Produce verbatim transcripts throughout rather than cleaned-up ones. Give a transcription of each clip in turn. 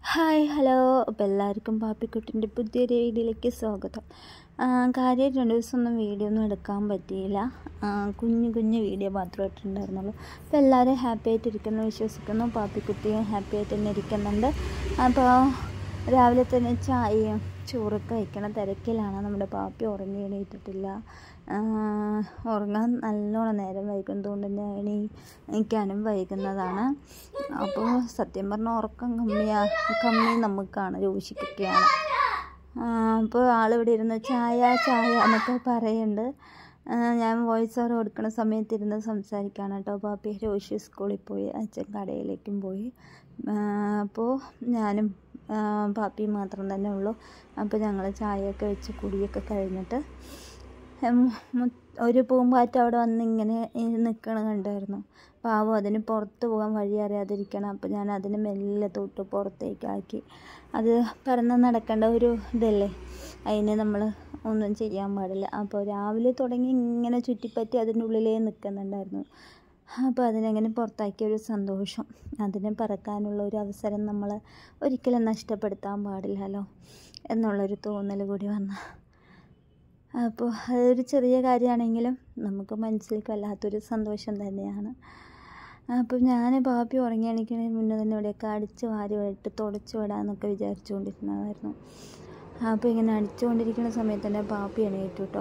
Hi hello അപ്പോൾ എല്ലാവർക്കും പാപ്പിക്കുട്ടിൻ്റെ പുതിയൊരു വീഡിയോയിലേക്ക് സ്വാഗതം. കാര്യം രണ്ട് ദിവസമൊന്നും വീഡിയോ ഒന്നും എടുക്കാൻ പറ്റിയില്ല. കുഞ്ഞു കുഞ്ഞു വീഡിയോ മാത്രമേ ഇട്ടിട്ടുണ്ടായിരുന്നുള്ളൂ. അപ്പോൾ എല്ലാവരും ഹാപ്പി ആയിട്ടിരിക്കുന്നു വിശ്വസിക്കുന്നു. പാപ്പിക്കുട്ടിയും ഹാപ്പി ആയിട്ട് തന്നെ ഇരിക്കുന്നുണ്ട്. അപ്പോൾ രാവിലെ തന്നെ ചായയും ചോറൊക്കെ വയ്ക്കണ തിരക്കിലാണ്. നമ്മുടെ പാപ്പി ഉറങ്ങി എണീറ്റിട്ടില്ല. ഉറങ്ങാൻ നല്ലോണം നേരം വൈകുന്നതുകൊണ്ട് തന്നെ എണീക്കാനും വൈകുന്നതാണ്. അപ്പോൾ സത്യം പറഞ്ഞാൽ ഉറക്കം കമ്മിയാ കമ്മി നമുക്കാണ്, രോഷിക്കൊക്കെയാണ്. അപ്പോൾ ആളിവിടെ ഇരുന്ന് ചായ ചായ എന്നൊക്കെ പറയുന്നുണ്ട്. ഞാൻ വോയിസ് ഓവർ കൊടുക്കുന്ന സമയത്ത് ഇരുന്ന് സംസാരിക്കുകയാണ് കേട്ടോ. പാപ്പി രോഷി സ്കൂളിൽ പോയി, അച്ഛൻ കടയിലേക്കും പോയി. അപ്പോൾ ഞാനും പാപ്പിയും മാത്രം തന്നെ ഉള്ളൂ. അപ്പോൾ ഞങ്ങൾ ചായയൊക്കെ വെച്ച് കുടിയൊക്കെ കഴിഞ്ഞിട്ട് ഒരു പൂമ്പാറ്റ അവിടെ വന്ന് ഇങ്ങനെ നിൽക്കണ കണ്ടായിരുന്നു. പാവം അതിന് പുറത്ത് പോകാൻ വഴി അറിയാതിരിക്കണം. അപ്പോൾ ഞാൻ അതിന് മെല്ലെ തൊട്ട് പുറത്തേക്കാക്കി. അത് പറന്ന് നടക്കേണ്ട ഒരു ഇതല്ലേ, അതിന് നമ്മൾ ഒന്നും ചെയ്യാൻ പാടില്ല. അപ്പോൾ രാവിലെ തുടങ്ങി ഇങ്ങനെ ചുറ്റിപ്പറ്റി അതിൻ്റെ ഉള്ളിലേ നിൽക്കുന്നുണ്ടായിരുന്നു. അപ്പോൾ അതിനെങ്ങനെ പുറത്താക്കിയ ഒരു സന്തോഷം, അതിനെ പറക്കാനുള്ള ഒരു അവസരം നമ്മൾ ഒരിക്കലും നഷ്ടപ്പെടുത്താൻ പാടില്ലല്ലോ എന്നുള്ളൊരു തോന്നൽ കൂടി വന്നു. അപ്പോൾ അതൊരു ചെറിയ കാര്യമാണെങ്കിലും നമുക്ക് മനസ്സിലേക്ക് വല്ലാത്തൊരു സന്തോഷം തന്നെയാണ്. അപ്പോൾ ഞാൻ പാപ്പി ഉറങ്ങി എണീക്കുന്നതിന് മുന്നേ തന്നെ ഇവിടെയൊക്കെ അടിച്ച് വാരി വിട്ട് തുടച്ച് വിടാമെന്നൊക്കെ വിചാരിച്ചുകൊണ്ടിരുന്നതായിരുന്നു. അപ്പോൾ ഇങ്ങനെ അടിച്ചുകൊണ്ടിരിക്കുന്ന സമയത്ത് തന്നെ പാപ്പി എണീറ്റു കേട്ടോ.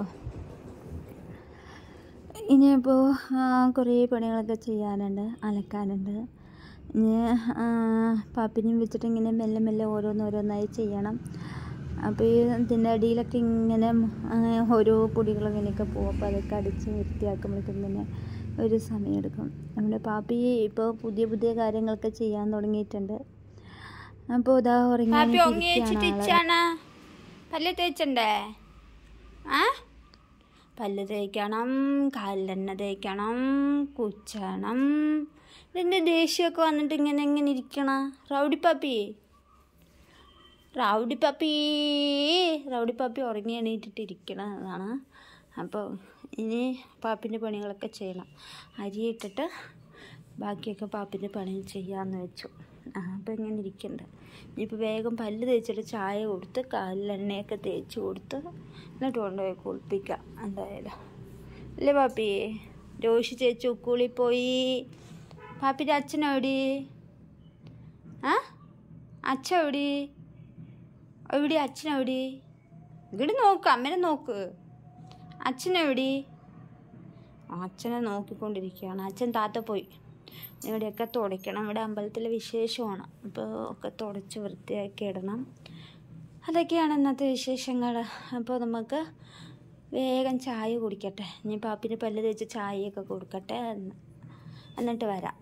ഇനിയിപ്പോൾ കുറേ പണികളൊക്കെ ചെയ്യാനുണ്ട്, അലക്കാനുണ്ട്. ഇനി പാപ്പിനെയും വെച്ചിട്ട് ഇങ്ങനെ മെല്ലെ മെല്ലെ ഓരോന്നോരോന്നായി ചെയ്യണം. അപ്പോൾ ഈ ഇതിൻ്റെ അടിയിലൊക്കെ ഇങ്ങനെ ഓരോ പൊടികളും ഇങ്ങനെയൊക്കെ പോകും. അപ്പോൾ അതൊക്കെ അടിച്ച് വൃത്തിയാക്കുമ്പോഴേക്കും തന്നെ ഒരു സമയമെടുക്കും. നമ്മുടെ പാപ്പി ഇപ്പോൾ പുതിയ പുതിയ കാര്യങ്ങളൊക്കെ ചെയ്യാൻ തുടങ്ങിയിട്ടുണ്ട്. അപ്പോൾ ഇതാ ഉറങ്ങി പല്ല് തേച്ചണ്ടേ? ആ പല്ല് തേക്കണം, കാലിലെണ്ണ തേക്കണം, കുച്ചണം. ഇതിൻ്റെ ദേഷ്യമൊക്കെ വന്നിട്ട് ഇങ്ങനെ എങ്ങനെ ഇരിക്കണം rowdy Pappi? Rowdy Pappi rowdy Pappi ഉറങ്ങി എണീറ്റിട്ടിരിക്കണതാണ്. അപ്പോൾ ഇനി പാപ്പിൻ്റെ പണികളൊക്കെ ചെയ്യണം. അരിയിട്ടിട്ട് ബാക്കിയൊക്കെ പാപ്പിൻ്റെ പണി ചെയ്യാമെന്ന് വെച്ചു. അപ്പോൾ ഇങ്ങനെ ഇരിക്കുന്നുണ്ട്. ഇനിയിപ്പോൾ വേഗം പല്ല് തേച്ചിട്ട് ചായ കൊടുത്ത് കാലിൽ എണ്ണയൊക്കെ തേച്ച് കൊടുത്ത് എന്നിട്ട് കൊണ്ടുപോയി കുളിപ്പിക്കാം എന്തായാലും, അല്ലേ പാപ്പി? രോഷി ചേച്ചി ഉക്കൂളിൽ പോയി. പാപ്പിൻ്റെ അച്ഛനെവിടെ? ആ അച്ഛൻ എവിടെ? എവിടെ അച്ഛനെവിടെ? ഇവിടെ നോക്ക്, അമ്മനെ നോക്ക്. അച്ഛനെവിടെ? അച്ഛനെ നോക്കിക്കൊണ്ടിരിക്കുകയാണ്. അച്ഛൻ താത്ത പോയി. ഇവിടെയൊക്കെ തുടയ്ക്കണം. ഇവിടെ അമ്പലത്തിലെ വിശേഷമാണ്. അപ്പോൾ ഒക്കെ തുടച്ച് വൃത്തിയാക്കി ഇടണം. അതൊക്കെയാണ് ഇന്നത്തെ വിശേഷങ്ങൾ. അപ്പോൾ നമുക്ക് വേഗം ചായ കുടിക്കട്ടെ. ഇനി പാപ്പിന് പല്ല് തേച്ച് ചായയൊക്കെ കൊടുക്കട്ടെ, എന്നിട്ട് വരാം.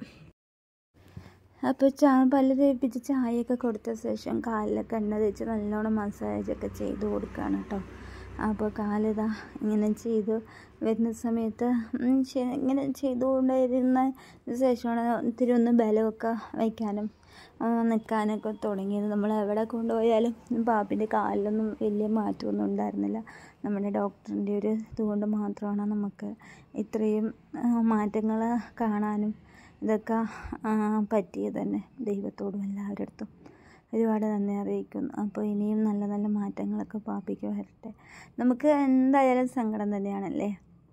അപ്പോൾ ചാ പല്ല് തേപ്പിച്ച് ചായയൊക്കെ കൊടുത്ത ശേഷം കാലിലൊക്കെ എണ്ണ തേച്ച് നല്ലോണം മസാജൊക്കെ ചെയ്ത് കൊടുക്കുകയാണ് കേട്ടോ. അപ്പോൾ കാലിതാ ഇങ്ങനെ ചെയ്ത് വരുന്ന സമയത്ത് ഇങ്ങനെ ചെയ്തുകൊണ്ടിരുന്ന ശേഷമാണ് ഇത്തിരി ഒന്ന് ബലമൊക്കെ വയ്ക്കാനും നിൽക്കാനൊക്കെ തുടങ്ങിയത്. നമ്മൾ എവിടെ കൊണ്ടുപോയാലും പാപ്പിൻ്റെ കാലിലൊന്നും വലിയ മാറ്റമൊന്നും ഉണ്ടായിരുന്നില്ല. നമ്മുടെ ഡോക്ടറിൻ്റെ ഒരു ഇതുകൊണ്ട് മാത്രമാണ് നമുക്ക് ഇത്രയും മാറ്റങ്ങൾ കാണാനും ഇതൊക്കെ പറ്റിയത് തന്നെ. ദൈവത്തോടും എല്ലാവരുടെ അടുത്തും ഒരുപാട് നന്ദി അറിയിക്കുന്നു. അപ്പോൾ ഇനിയും നല്ല നല്ല മാറ്റങ്ങളൊക്കെ പാപ്പിക്ക് വരട്ടെ. നമുക്ക് എന്തായാലും സങ്കടം തന്നെയാണല്ലേ.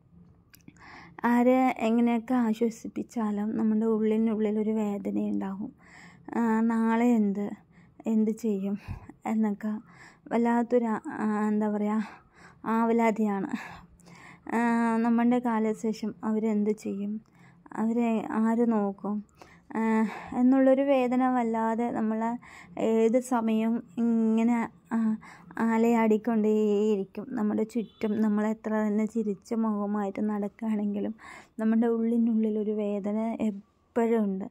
ആരെ എങ്ങനെയൊക്കെ ആശ്വസിപ്പിച്ചാലും നമ്മുടെ ഉള്ളിനുള്ളിലൊരു വേദനയുണ്ടാവും. നാളെ എന്ത് എന്ത് ചെയ്യും എന്നൊക്കെ വല്ലാത്തൊരു എന്താ പറയുക ആവലാതിയാണ്. നമ്മളുടെ കാലശേഷം അവരെന്ത് ചെയ്യും, അവരെ ആര് നോക്കും എന്നുള്ളൊരു വേദന വല്ലാതെ നമ്മൾ ഏത് സമയവും ഇങ്ങനെ അലയാടിക്കൊണ്ടേയിരിക്കും. നമ്മുടെ ചുറ്റും നമ്മൾ എത്ര തന്നെ ചിരിച്ച മുഖമായിട്ട് നടക്കുകയാണെങ്കിലും നമ്മുടെ ഉള്ളിനുള്ളിലൊരു വേദന എപ്പോഴും ഉണ്ട്.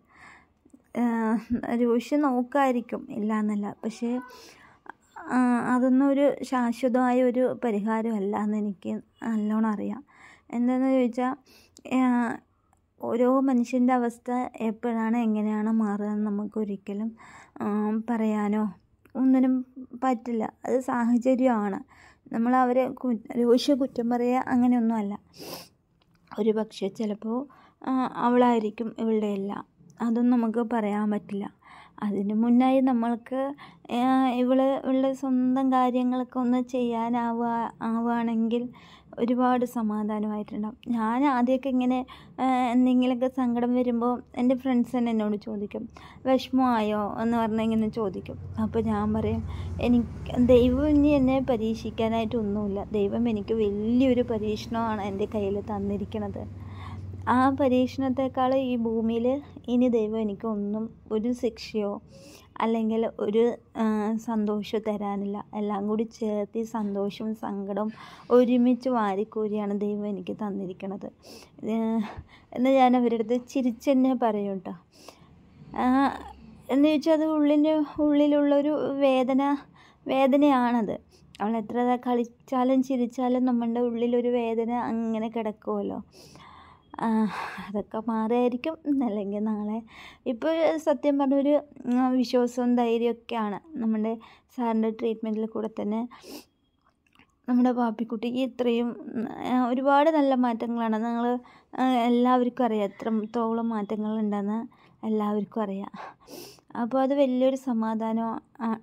രോഷി നോക്കായിരിക്കും, ഇല്ല എന്നല്ല, പക്ഷേ അതൊന്നും ഒരു ശാശ്വതമായ ഒരു പരിഹാരമല്ല എന്ന് എനിക്ക് നല്ലോണം അറിയാം. എന്താണെന്ന് ചോദിച്ചാൽ ഓരോ മനുഷ്യൻ്റെ അവസ്ഥ എപ്പോഴാണ് എങ്ങനെയാണ് മാറുക എന്ന് നമുക്കൊരിക്കലും പറയാനോ ഒന്നിനും പറ്റില്ല. അത് സാഹചര്യമാണ്. നമ്മൾ അവരെ രോഷിയെ കുറ്റം പറയുക അങ്ങനെയൊന്നുമല്ല. ഒരു പക്ഷേ ചിലപ്പോൾ അവളായിരിക്കും ഇവളുടെ എല്ലാം, അതൊന്നും നമുക്ക് പറയാൻ പറ്റില്ല. അതിന് മുന്നായി നമ്മൾക്ക് ഇവള് ഉള്ള സ്വന്തം കാര്യങ്ങളൊക്കെ ഒന്ന് ചെയ്യാനാവുക ആവുകയാണെങ്കിൽ ഒരുപാട് സമാധാനമായിട്ടുണ്ടാവും. ഞാൻ ആദ്യമൊക്കെ ഇങ്ങനെ എന്തെങ്കിലുമൊക്കെ സങ്കടം വരുമ്പോൾ എൻ്റെ ഫ്രണ്ട്സ് തന്നെ എന്നോട് ചോദിക്കും, വിഷമമായോ എന്ന് പറഞ്ഞാൽ ഇങ്ങനെ ചോദിക്കും. അപ്പോൾ ഞാൻ പറയും, എനിക്ക് ദൈവം ഇനി എന്നെ പരീക്ഷിക്കാനായിട്ടൊന്നുമില്ല. ദൈവം എനിക്ക് വലിയൊരു പരീക്ഷണമാണ് എൻ്റെ കയ്യിൽ തന്നിരിക്കുന്നത്. ആ പരീക്ഷണത്തെക്കാൾ ഈ ഭൂമിയിൽ ഇനി ദൈവം എനിക്കൊന്നും ഒരു ശിക്ഷയോ അല്ലെങ്കിൽ ഒരു സന്തോഷവും തരാനില്ല. എല്ലാം കൂടി ചേർത്ത് സന്തോഷവും സങ്കടവും ഒരുമിച്ച് വാരിക്കോരിയാണ് ദൈവം എനിക്ക് തന്നിരിക്കുന്നത് എന്ന് ഞാൻ അവരുടെ അടുത്ത് ചിരിച്ചെന്നെ പറയും കേട്ടോ. എന്ന് ചോദിച്ചാൽ അത് ഉള്ളിൻ്റെ ഉള്ളിലുള്ളൊരു വേദന വേദനയാണത്. അവൾ എത്ര കളിച്ചാലും ചിരിച്ചാലും നമ്മളുടെ ഉള്ളിലൊരു വേദന അങ്ങനെ കിടക്കുമല്ലോ. അതൊക്കെ മാറിയായിരിക്കും അല്ലെങ്കിൽ നാളെ. ഇപ്പോൾ സത്യം പറഞ്ഞൊരു വിശ്വാസവും ധൈര്യമൊക്കെയാണ് നമ്മുടെ സാറിൻ്റെ ട്രീറ്റ്മെൻറ്റിൽ കൂടെ തന്നെ നമ്മുടെ പാപ്പിക്കുട്ടിക്ക് ഇത്രയും ഒരുപാട് നല്ല മാറ്റങ്ങളാണ്. നിങ്ങൾ എല്ലാവർക്കും അറിയാം എത്രത്തോളം മാറ്റങ്ങളുണ്ടെന്ന് എല്ലാവർക്കും അറിയാം. അപ്പോൾ അത് വലിയൊരു സമാധാനം.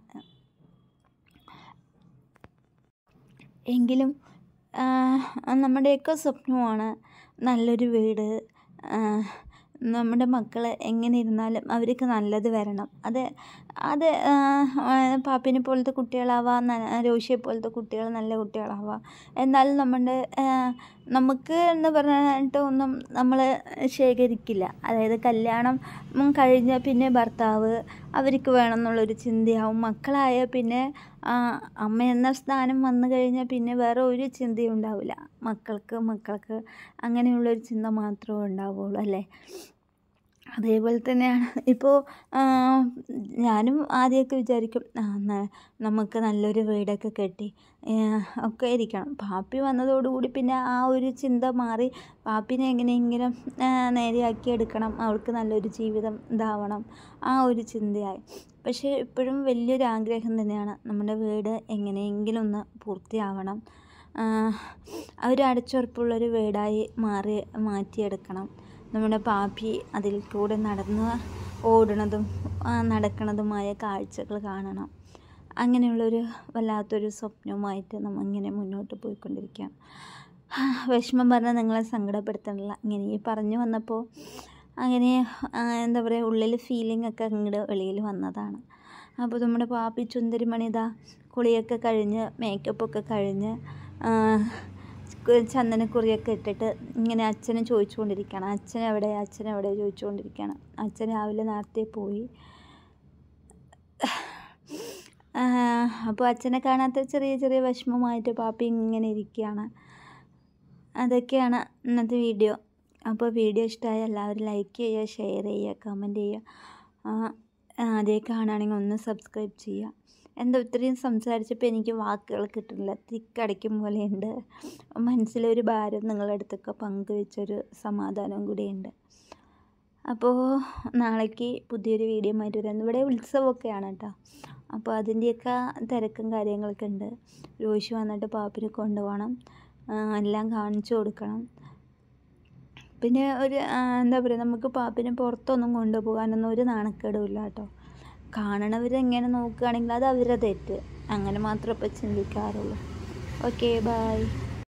എങ്കിലും നമ്മുടെയൊക്കെ സ്വപ്നമാണ് നല്ലൊരു വീട്. നമ്മുടെ മക്കൾ എങ്ങനെ ഇരുന്നാലും അവർക്ക് നല്ലത് വരണം. അത് അത് പാപ്പിനെ പോലത്തെ കുട്ടികളാവാം, രോഷിയെ പോലത്തെ കുട്ടികൾ നല്ല കുട്ടികളാവാം. എന്നാലും നമ്മുടെ നമുക്ക് എന്ന് പറഞ്ഞിട്ട് ഒന്നും നമ്മൾ ശേഖരിക്കില്ല. അതായത് കല്യാണം കഴിഞ്ഞ പിന്നെ ഭർത്താവ് അവർക്ക് വേണം എന്നുള്ളൊരു ചിന്തയാവും. മക്കളായ പിന്നെ അമ്മ എന്ന സ്ഥാനം വന്നു കഴിഞ്ഞാൽ പിന്നെ വേറെ ഒരു ചിന്തയും ഉണ്ടാവില്ല. മക്കൾക്ക് മക്കൾക്ക് അങ്ങനെയുള്ളൊരു ചിന്ത മാത്രമേ ഉണ്ടാവുള്ളൂ അല്ലേ. അതേപോലെ തന്നെയാണ് ഇപ്പോൾ ഞാനും ആദ്യമൊക്കെ വിചാരിക്കും നമുക്ക് നല്ലൊരു വീടൊക്കെ കെട്ടി ഒക്കെ ഇരിക്കണം. പാപ്പി വന്നതോടുകൂടി പിന്നെ ആ ഒരു ചിന്ത മാറി. പാപ്പിനെ എങ്ങനെയെങ്കിലും നേരെയാക്കി എടുക്കണം, അവൾക്ക് നല്ലൊരു ജീവിതം ഇതാവണം, ആ ഒരു ചിന്തയായി. പക്ഷേ ഇപ്പോഴും വലിയൊരു ആഗ്രഹം തന്നെയാണ് നമ്മുടെ വീട് എങ്ങനെയെങ്കിലും ഒന്ന് പൂർത്തിയാവണം. ഒരു അടച്ചുറപ്പുള്ളൊരു വീടായി മാറി മാറ്റിയെടുക്കണം. നമ്മുടെ പാപ്പി അതിൽ കൂടെ നടന്ന് ഓടുന്നതും നടക്കുന്നതുമായ കാഴ്ചകൾ കാണണം. അങ്ങനെയുള്ളൊരു വല്ലാത്തൊരു സ്വപ്നവുമായിട്ട് നമ്മൾ ഇങ്ങനെ മുന്നോട്ട് പോയിക്കൊണ്ടിരിക്കുകയാണ്. വിഷമം പറഞ്ഞാൽ നിങ്ങളെ സങ്കടപ്പെടുത്തണില്ല. ഇങ്ങനെ ഈ പറഞ്ഞു വന്നപ്പോൾ അങ്ങനെ എന്താ പറയുക, ഉള്ളിൽ ഫീലിംഗ് ഒക്കെ അങ്ങോട്ട് വെളിയിൽ വന്നതാണ്. അപ്പോൾ നമ്മുടെ പാപ്പി ചുന്ദരിമണിതാ കുളിയൊക്കെ കഴിഞ്ഞ് മേക്കപ്പൊക്കെ കഴിഞ്ഞ് ചന്ദനക്കുറിയൊക്കെ ഇട്ടിട്ട് ഇങ്ങനെ അച്ഛനെ ചോദിച്ചുകൊണ്ടിരിക്കുകയാണ്. അച്ഛൻ എവിടെ അച്ഛൻ എവിടെ ചോദിച്ചുകൊണ്ടിരിക്കുകയാണ്. അച്ഛൻ രാവിലെ നേരത്തെ പോയി. അപ്പോൾ അച്ഛനെ കാണാത്ത ചെറിയ ചെറിയ വിഷമമായിട്ട് പാപ്പി ഇങ്ങനെ ഇരിക്കുകയാണ്. അതൊക്കെയാണ് ഇന്നത്തെ വീഡിയോ. അപ്പോൾ വീഡിയോ ഇഷ്ടമായ എല്ലാവരും ലൈക്ക് ചെയ്യുക, ഷെയർ ചെയ്യുക, കമൻറ്റ് ചെയ്യുക. അതേ കാണുകയാണെങ്കിൽ ഒന്ന് സബ്സ്ക്രൈബ് ചെയ്യുക. എന്താ ഇത്രയും സംസാരിച്ചപ്പോൾ എനിക്ക് വാക്കുകൾ കിട്ടുന്നില്ല, തിക്കടയ്ക്കും പോലെയുണ്ട്. മനസ്സിലൊരു ഭാരം നിങ്ങളുടെ അടുത്തൊക്കെ പങ്കുവെച്ചൊരു സമാധാനം കൂടിയുണ്ട്. അപ്പോൾ നാളേക്ക് പുതിയൊരു വീഡിയോ ആയിട്ട് വരാം. ഇവിടെ ഉത്സവമൊക്കെയാണ് കേട്ടോ. അപ്പോൾ അതിൻ്റെയൊക്കെ തിരക്കും കാര്യങ്ങളൊക്കെ ഉണ്ട്. രോഷി വന്നിട്ട് പാപ്പിനെ കൊണ്ടുപോകണം, എല്ലാം കാണിച്ചു കൊടുക്കണം. പിന്നെ ഒരു എന്താ പറയുക, നമുക്ക് പാപ്പിനെ പുറത്തൊന്നും കൊണ്ടുപോകാനൊന്നും ഒരു നാണക്കേടും ഇല്ല കേട്ടോ. കാണണവരെങ്ങനെ നോക്കുകയാണെങ്കിൽ അത് അവരുടെ തെറ്റ്, അങ്ങനെ മാത്രമേ ഇപ്പോൾ ചിന്തിക്കാറുള്ളൂ. Okay, by.